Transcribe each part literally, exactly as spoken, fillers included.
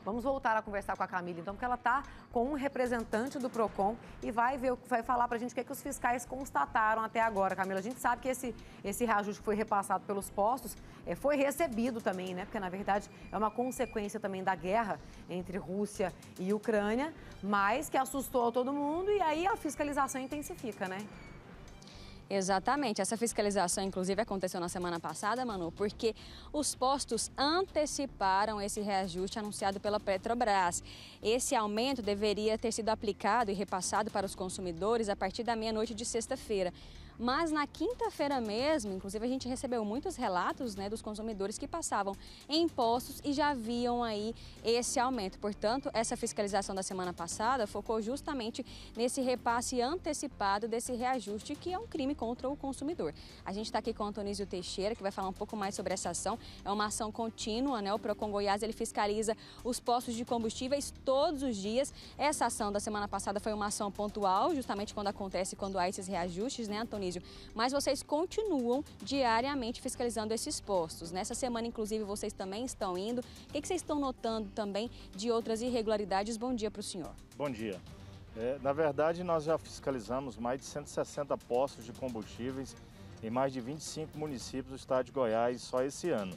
Vamos voltar a conversar com a Camila, então, porque ela está com um representante do Procon e vai, ver, vai falar para a gente o que, é que os fiscais constataram até agora, Camila. A gente sabe que esse, esse reajuste que foi repassado pelos postos é, foi recebido também, né? Porque, na verdade, é uma consequência também da guerra entre Rússia e Ucrânia, mas que assustou todo mundo e aí a fiscalização intensifica, né? Exatamente. Essa fiscalização, inclusive, aconteceu na semana passada, Manu, porque os postos anteciparam esse reajuste anunciado pela Petrobras. Esse aumento deveria ter sido aplicado e repassado para os consumidores a partir da meia-noite de sexta-feira. Mas na quinta-feira mesmo, inclusive, a gente recebeu muitos relatos, né, dos consumidores que passavam em postos e já viam aí esse aumento. Portanto, essa fiscalização da semana passada focou justamente nesse repasse antecipado desse reajuste, que é um crime contra o consumidor. A gente está aqui com o Antonísio Teixeira, que vai falar um pouco mais sobre essa ação. É uma ação contínua, né? O Procon Goiás, ele fiscaliza os postos de combustíveis todos os dias. Essa ação da semana passada foi uma ação pontual, justamente quando acontece, quando há esses reajustes, né, Antonísio? Mas vocês continuam diariamente fiscalizando esses postos. Nessa semana, inclusive, vocês também estão indo. O que, que vocês estão notando também de outras irregularidades? Bom dia para o senhor. Bom dia. É, na verdade, nós já fiscalizamos mais de cento e sessenta postos de combustíveis em mais de vinte e cinco municípios do estado de Goiás só esse ano.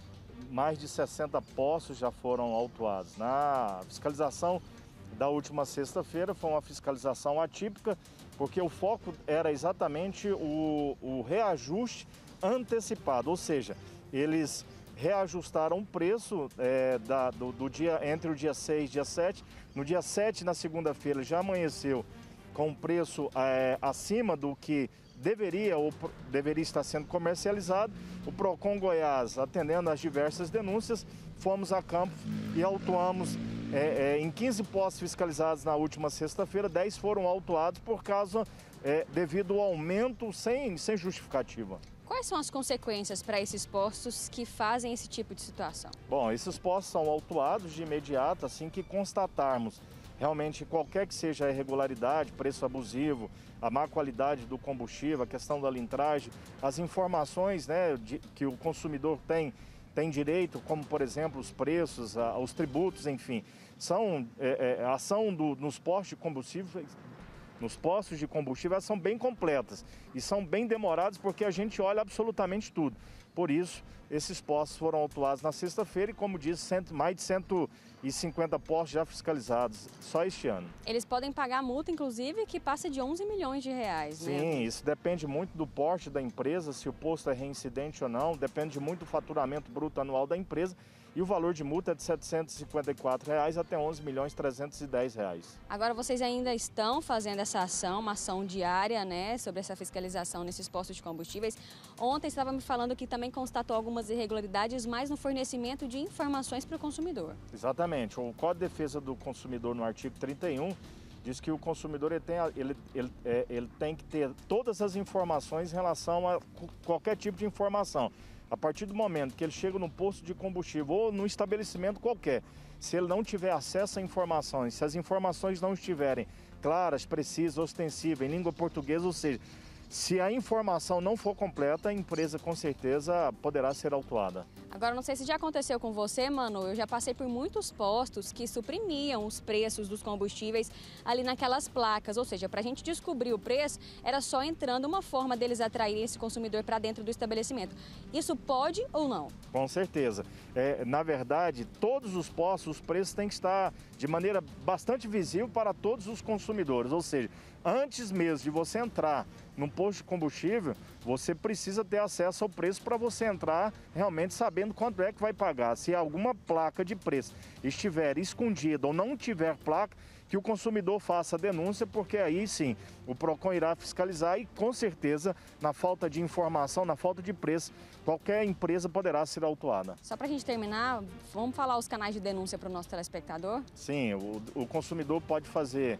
Mais de sessenta postos já foram autuados. Na fiscalização da última sexta-feira foi uma fiscalização atípica, porque o foco era exatamente o, o reajuste antecipado, ou seja, eles reajustaram o preço é, da, do, do dia, entre o dia seis e dia sete. No dia sete, na segunda-feira, já amanheceu com um preço é, acima do que deveria ou deveria estar sendo comercializado. O Procon Goiás, atendendo às diversas denúncias, fomos a campo e autuamos é, é, em quinze postos fiscalizados na última sexta-feira, dez foram autuados por causa é, devido ao aumento sem, sem justificativa. Quais são as consequências para esses postos que fazem esse tipo de situação? Bom, esses postos são autuados de imediato assim que constatarmos realmente qualquer que seja a irregularidade, preço abusivo, a má qualidade do combustível, a questão da litragem, as informações, né, de, que o consumidor tem, tem direito, como por exemplo os preços, a, os tributos, enfim, são é, é, a ação do, nos postos de combustível. Nos postos de combustível, elas são bem completas e são bem demoradas porque a gente olha absolutamente tudo. Por isso, esses postos foram autuados na sexta-feira e, como disse, mais de cento e cinquenta postos já fiscalizados só este ano. Eles podem pagar multa, inclusive, que passa de onze milhões de reais, né? Sim, isso depende muito do porte da empresa, se o posto é reincidente ou não, depende muito do faturamento bruto anual da empresa. E o valor de multa é de setecentos e cinquenta e quatro reais até onze milhões trezentos e dez reais. Agora vocês ainda estão fazendo essa ação, uma ação diária, né, sobre essa fiscalização nesses postos de combustíveis. Ontem estava me falando que também constatou algumas irregularidades, mais no fornecimento de informações para o consumidor. Exatamente. O Código de Defesa do Consumidor, no artigo trinta e um, diz que o consumidor ele tem, ele, ele, é, ele tem que ter todas as informações em relação a qualquer tipo de informação. A partir do momento que ele chega no posto de combustível ou no estabelecimento qualquer, se ele não tiver acesso a informações, se as informações não estiverem claras, precisas, ostensivas, em língua portuguesa, ou seja, se a informação não for completa, a empresa com certeza poderá ser autuada. Agora, não sei se já aconteceu com você, Manu, eu já passei por muitos postos que suprimiam os preços dos combustíveis ali naquelas placas, ou seja, para a gente descobrir o preço, era só entrando uma forma deles atraírem esse consumidor para dentro do estabelecimento. Isso pode ou não? Com certeza. É, na verdade, todos os postos, os preços têm que estar de maneira bastante visível para todos os consumidores, ou seja, antes mesmo de você entrar num posto de combustível, você precisa ter acesso ao preço para você entrar realmente sabendo quanto é que vai pagar. Se alguma placa de preço estiver escondida ou não tiver placa, que o consumidor faça a denúncia, porque aí sim o Procon irá fiscalizar e com certeza na falta de informação, na falta de preço, qualquer empresa poderá ser autuada. Só para a gente terminar, vamos falar os canais de denúncia para o nosso telespectador? Sim, o, o consumidor pode fazer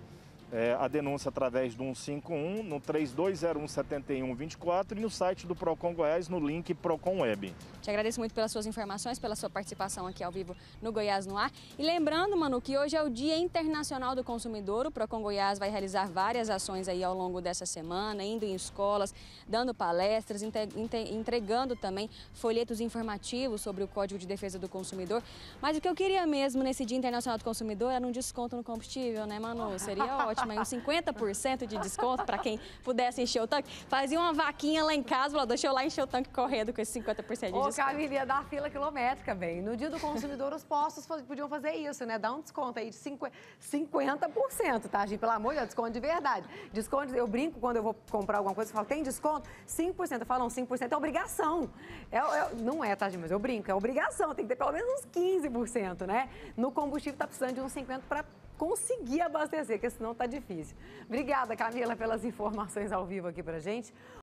é, a denúncia através do um cinco um, no três dois zero um, sete um dois quatro e no site do Procon Goiás, no link Procon Web. Te agradeço muito pelas suas informações, pela sua participação aqui ao vivo no Goiás no Ar. E lembrando, Manu, que hoje é o Dia Internacional do Consumidor. O Procon Goiás vai realizar várias ações aí ao longo dessa semana, indo em escolas, dando palestras, entregando também folhetos informativos sobre o Código de Defesa do Consumidor. Mas o que eu queria mesmo nesse Dia Internacional do Consumidor era um desconto no combustível, né, Manu? Seria ótimo. Aí uns cinquenta por cento de desconto para quem pudesse encher o tanque. Fazia uma vaquinha lá em casa, falou, deixa eu lá encher o tanque correndo com esses cinquenta por cento de Ô, desconto. Camila, ia dar fila quilométrica, bem. No Dia do Consumidor, os postos podiam fazer isso, né? Dar um desconto aí de cinquenta por cento, tá, gente? Pelo amor de Deus, desconto de verdade. Desconto, eu brinco quando eu vou comprar alguma coisa, eu falo, tem desconto? cinco por cento. Eu falo, não, cinco por cento é obrigação. É, é, não é, tá, gente? Mas eu brinco, é obrigação. Tem que ter pelo menos uns quinze por cento, né? No combustível tá precisando de uns cinquenta por cento para conseguir abastecer, porque senão tá difícil. Obrigada, Camila, pelas informações ao vivo aqui pra gente.